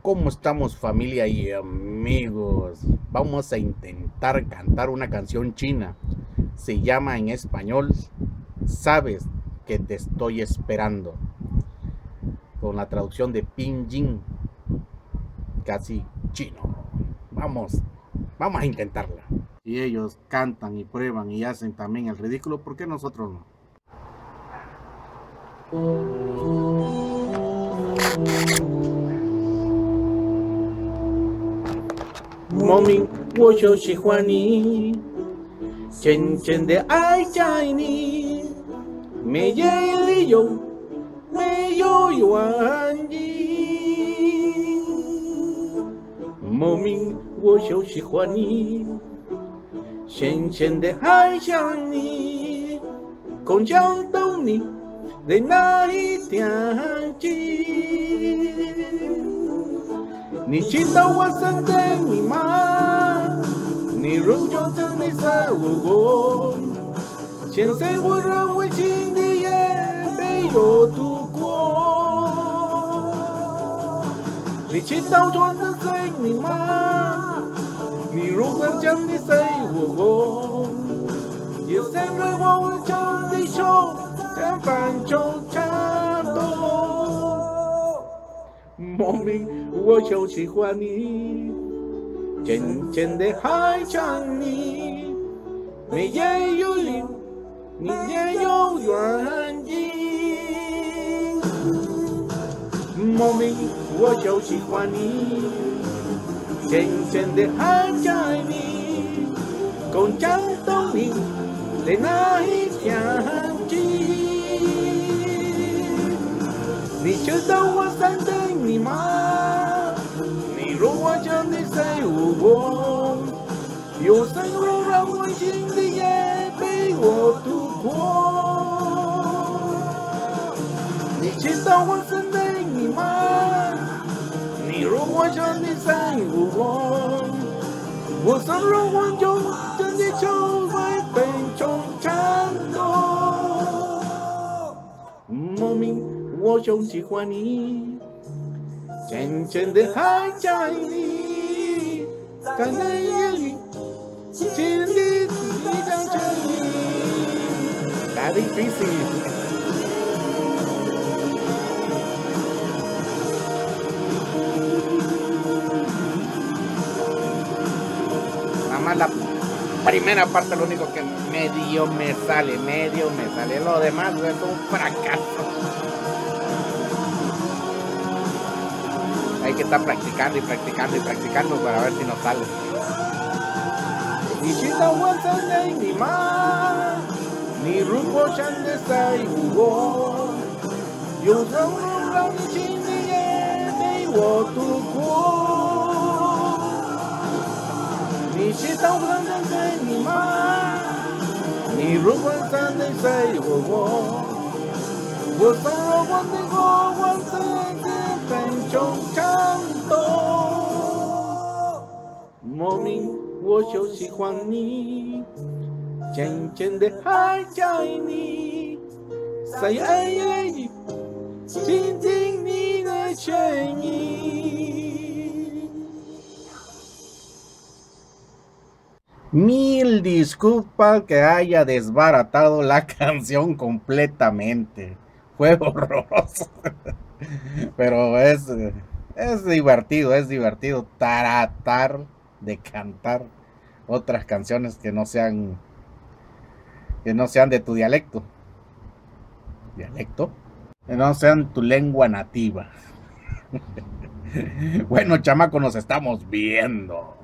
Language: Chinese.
¿Cómo estamos, familia y amigos? Vamos a intentar cantar una canción china. Se llama en español Sabes que te estoy esperando, con la traducción de Pinyin, casi chino. Vamos a intentarla. Y ellos cantan y prueban y hacen también el ridículo, ¿por qué nosotros no? Mommy， 我就喜欢你，渐渐的爱上你，没有理由，没有原因。Mommy， 我就喜欢你，渐渐的爱上你，空想到你的那一天起。你知道我想对你吗？你如果真的在我，现在我认为心里也没有度过。你知道我在对你吗？你如果真的在我，也现在我真的手在翻手颤抖。莫名我就喜欢你，渐渐的爱上你，没有理，你也有原因。莫名我就喜欢你，渐渐的爱上你，共享到你的那一天起。你知道我想对你吗？你如果真的在我，有时候让我心里也被我度过。你知道我想对你吗？你如果真的在我，我想让我就真的就会被中颤抖。莫名我就喜欢你，渐渐的爱上你，在那夜里，心里想着你。Está difícil. Nada más la primera parte, lo único que medio me sale, lo demás es un fracaso. Hay que estar practicando y practicando y practicando para ver si nos sale. 你知道我想对你吗？你如果真的在我，有时候让你心里也被我度过。你知道我想对你吗？你如果真的在我，我想让我的过往在分中颤抖。莫名我就喜欢你，渐渐的爱上你，在夜里倾听你的声音。Mil disculpas que haya desbaratado la canción completamente. Fue horroroso. Pero es divertido tratar de cantar otras canciones que no sean de tu dialecto, que no sean tu lengua nativa. Bueno, chamaco, nos estamos viendo.